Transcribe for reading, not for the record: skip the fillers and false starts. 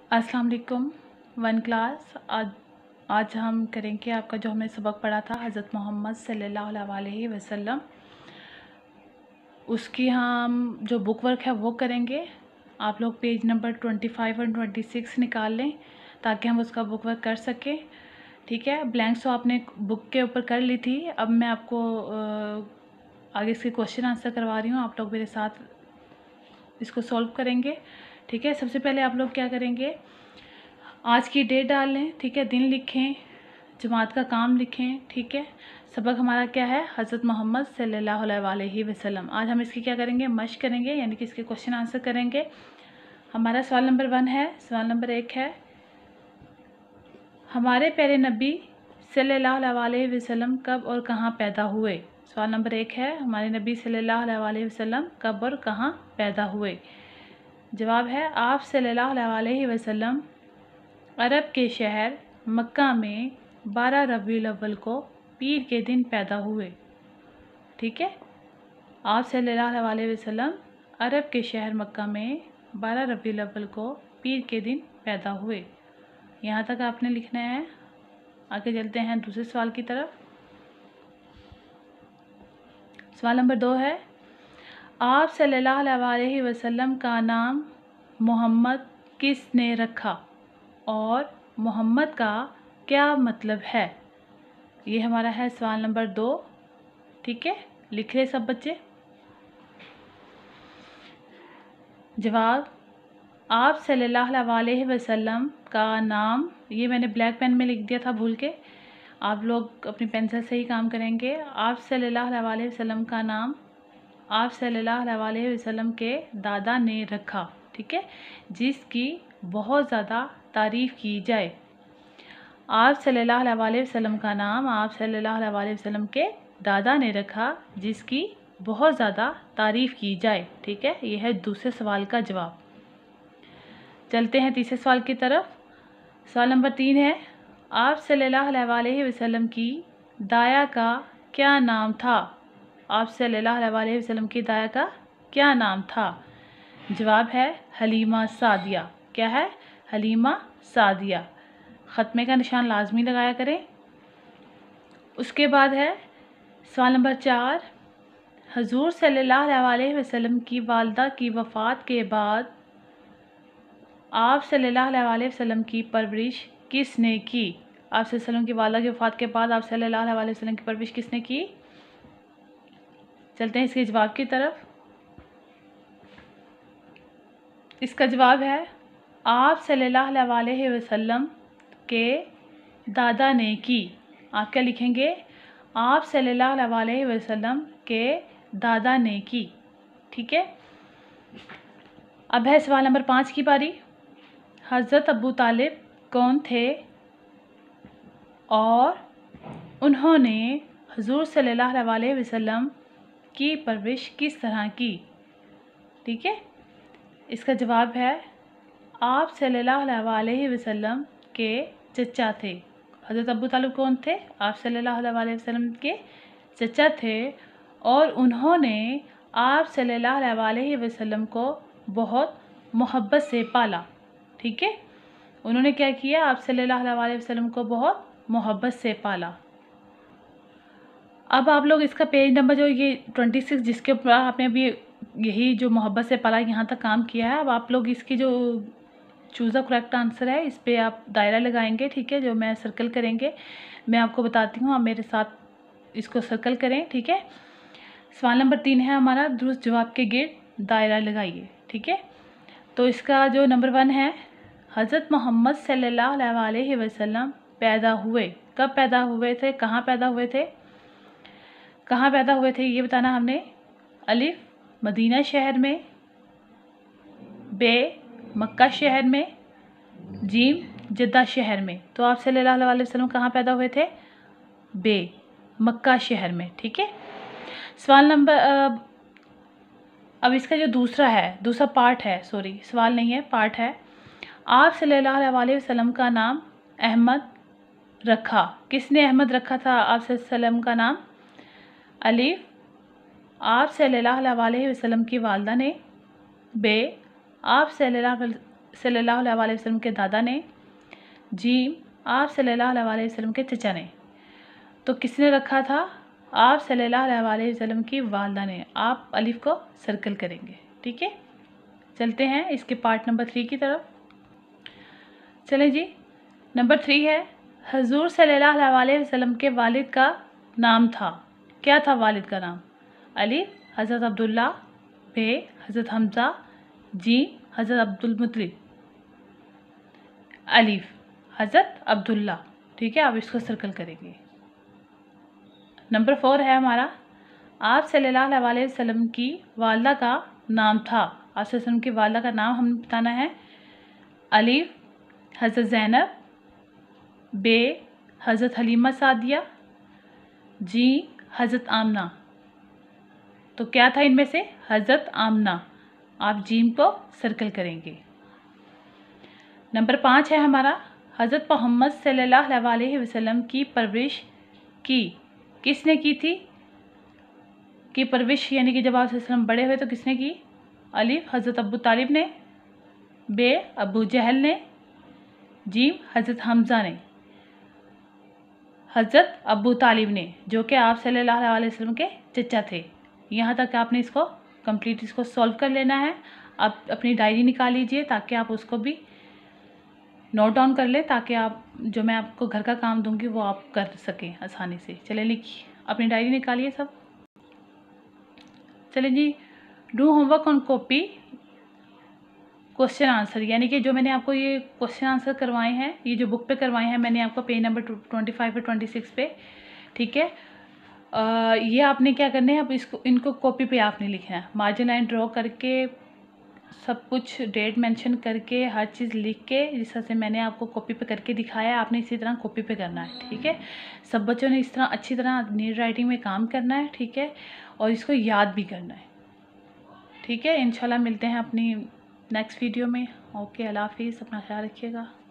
अस्सलाम वालेकुम। One class. आज हम करेंगे आपका जो हमने सबक पढ़ा था हज़रत मोहम्मद सल्लल्लाहु अलैहि वसल्लम, उसकी हम जो बुक वर्क है वो करेंगे। आप लोग पेज नंबर 25 और 26 निकाल लें ताकि हम उसका बुक वर्क कर सकें। ठीक है, ब्लैंक्स तो आपने बुक के ऊपर कर ली थी। अब मैं आपको आगे इसके क्वेश्चन आंसर करवा रही हूँ, आप लोग मेरे साथ इसको सॉल्व करेंगे। ठीक है, सबसे पहले आप लोग क्या करेंगे, आज की डेट डाल लें। ठीक है, दिन लिखें, जमात का काम लिखें। ठीक है, सबक हमारा क्या है, हज़रत मोहम्मद सल्लल्लाहु अलैहि वसल्लम। आज हम इसकी क्या करेंगे, मश्क करेंगे, यानी कि इसके क्वेश्चन आंसर करेंगे। हमारा सवाल नंबर 1 है। सवाल नंबर 1 है, हमारे प्यारे नबी सल्लल्लाहु अलैहि वसल्लम कब और कहाँ पैदा हुए। सवाल नंबर 1 है, हमारे नबी सल्लल्लाहु अलैहि वसल्लम कब और कहाँ पैदा हुए। जवाब है, आप सल्लल्लाहु अलैहि वसल्लम अरब के शहर मक्का में 12 रबीउल अव्वल को पीर के दिन पैदा हुए। ठीक है, आप सल्लल्लाहु अलैहि वसल्लम अरब के शहर मक्का में 12 रबीउल अव्वल को पीर के दिन पैदा हुए। यहाँ तक आपने लिखना है। आगे चलते हैं दूसरे सवाल की तरफ। सवाल नंबर 2 है, आप सल्लल्लाहु अलैहि वसल्लम का नाम मोहम्मद किसने रखा और मोहम्मद का क्या मतलब है। ये हमारा है सवाल नंबर 2। ठीक है, लिख रहे सब बच्चे। जवाब, आप सल्लल्लाहु अलैहि वसल्लम का नाम, ये मैंने ब्लैक पेन में लिख दिया था भूल के, आप लोग अपनी पेंसिल से ही काम करेंगे। आप सल्लल्लाहु अलैहि वसल्लम का नाम आप सल्लल्लाहु अलैहि वसल्लम के दादा ने रखा। ठीक है, जिसकी बहुत ज़्यादा तारीफ़ की जाए। आप सल्लल्लाहु अलैहि वसल्लम का नाम आप सल्लल्लाहु अलैहि वसल्लम के दादा ने रखा जिसकी बहुत ज़्यादा तारीफ़ की जाए। ठीक है, यह है दूसरे सवाल का जवाब। चलते हैं तीसरे सवाल की तरफ। सवाल नंबर 3 है, आप सल्लल्लाहु अलैहि वसल्लम की दाया का क्या नाम था। आप सल्लल्लाहु अलैहि वसल्लम की दाया का क्या नाम था। जवाब है, हलीमा सादिया। क्या है, हलीमा सादिया। ख़त्मे का निशान लाजमी लगाया करें। उसके बाद है सवाल नंबर 4, हजूर सल्लल्लाहु अलैहि वसल्लम की वालदा की वफ़ात के बाद आप सल्लल्लाहु अलैहि वसल्लम की परवरिश किसने की। आप सल्लल्लाहु अलैहि वसल्लम की वालदा की वफ़ात के बाद आप सल्लल्लाहु अलैहि वसल्लम की परवरिश किसने की। चलते हैं इसके जवाब की तरफ। इसका जवाब है, आप सल्लल्लाहु अलैहि वसल्लम के दादा ने की। आप क्या लिखेंगे, आप सल्लल्लाहु अलैहि वसल्लम के दादा ने की। ठीक है, अब है सवाल नंबर 5 की बारी। हज़रत अबू तालिब कौन थे और उन्होंने हुज़ूर सल्लल्लाहु अलैहि वसल्लम की परवरिश किस तरह की। ठीक है, इसका जवाब है, आप सल्लल्लाहु अलैहि वसल्लम के चचा थे। हज़रत अबू तालिब कौन थे, आप सल्लल्लाहु अलैहि वसल्लम के चचा थे और उन्होंने आप सल्लल्लाहु अलैहि वसल्लम को बहुत मोहब्बत से पाला। ठीक है, उन्होंने क्या किया, आप सल्लल्लाहु अलैहि वसल्लम को बहुत मोहब्बत से पाला। अब आप लोग इसका पेज नंबर जो ये 26 जिसके ऊपर आपने अभी यही जो मोहब्बत से पाला यहाँ तक काम किया है, अब आप लोग इसकी जो चूज़ अ करेक्ट आंसर है इस पर आप दायरा लगाएंगे। ठीक है, जो मैं सर्कल करेंगे मैं आपको बताती हूँ, आप मेरे साथ इसको सर्कल करें। ठीक है, सवाल नंबर 3 है हमारा, दुरुस्त जवाब के गिर्द दायरा लगाइए। ठीक है, तो इसका जो नंबर 1 है, हज़रत मोहम्मद सल्लल्लाहु अलैहि वसल्लम पैदा हुए, कब पैदा हुए थे, कहाँ पैदा हुए थे। कहाँ पैदा हुए थे ये बताना हमने। अलिफ, मदीना शहर में, बे, मक्का शहर में, जीम, जद्दा शहर में। तो आप सल्लल्लाहु अलैहि वसल्लम कहाँ पैदा हुए थे, बे, मक्का शहर में। ठीक है, सवाल नंबर अब इसका जो दूसरा पार्ट है, सॉरी सवाल नहीं है, पार्ट है। आप सल्लल्लाहु अलैहि वसल्लम का नाम अहमद रखा, किसने अहमद रखा था आप सल्लल्लाहु अलैहि वसल्लम का नाम। अलिफ, आप सल्लल्लाहु अलैहि वसल्लम की वालदा ने। बे, आप सल्लल्लाहु अलैहि सल्लल्लाहु अलैहि वसल्लम के दादा ने, जीम आप सल्लल्लाहु अलैहि वसल्लम के चचा ने। तो किसने रखा था? आप सल्लल्लाहु अलैहि वसल्लम की वालदा ने। आप अलिफ को सर्कल करेंगे, ठीक है। चलते हैं इसके पार्ट नंबर 3 की तरफ। चलें जी, नंबर 3 है हजूर सल्लल्लाहु अलैहि वसल्लम के वालिद का नाम था। क्या था वालिद का नाम? अलिफ हज़रत अब्दुल्ला, बे हज़रत हमज़ा, जीम हज़रत अब्दुल मुत्तलिब। अलिफ हज़रत अब्दुल्ला, ठीक है, आप इसको सर्कल करेंगे। नंबर 4 है हमारा आप सल्लल्लाहु अलैहि वसल्लम की वालदा का नाम था। आप सल्लल्लाहु अलैहि वसल्लम की वालदा का नाम हमें बताना है। अलिफ हज़रत ज़ैनब, बे हज़रत हलीमा सादिया, जी हज़रत आमना। तो क्या था इनमें से? हज़रत आमना। आप जीम को सर्कल करेंगे। नंबर 5 है हमारा हज़रत मोहम्मद सल्लल्लाहु अलैहि वसल्लम की परवरिश की। किसने की थी? की परवरिश यानी कि जब आप सल्लल्लाहु अलैहि वसल्लम बड़े हुए तो किसने की? अलिफ हज़रत अबू तालिब ने, बे अबू जहल ने, जीम हज़रत हमज़ा ने। हज़रत अबू तालिब ने, जो कि आप सल्लल्लाहु अलैहि वसल्लम के चचा थे। यहाँ तक आपने इसको कंप्लीट इसको सॉल्व कर लेना है। आप अपनी डायरी निकाल लीजिए ताकि आप उसको भी नोट डाउन कर लें, ताकि आप जो मैं आपको घर का काम दूंगी वो आप कर सकें आसानी से। चले लिखिए, अपनी डायरी निकालिए सब। चले जी, do homework on copy question answer, यानी कि जो मैंने आपको ये क्वेश्चन आंसर करवाए हैं, ये जो बुक पे करवाए हैं मैंने आपको पेज नंबर 25 और 26 पे, ठीक है। ये आपने क्या करना है, अब इनको कॉपी पे आपने लिखना है। मार्जिन लाइन ड्रॉ करके सब कुछ डेट मेंशन करके हर चीज़ लिख के, जिस तरह से मैंने आपको कॉपी पे करके दिखाया है, आपने इसी तरह कॉपी पे करना है, ठीक है। सब बच्चों ने इस तरह अच्छी तरह नीट राइटिंग में काम करना है, ठीक है, और इसको याद भी करना है, ठीक है। इंशाल्लाह मिलते हैं अपनी नेक्स्ट वीडियो में। ओके, अल्लाह हाफिज़, अपना ख्याल रखिएगा।